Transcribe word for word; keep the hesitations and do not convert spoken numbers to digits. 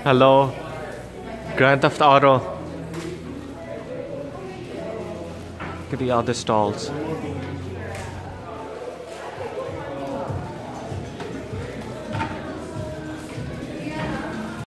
Hello. Grand Theft Auto. Look at the other stalls.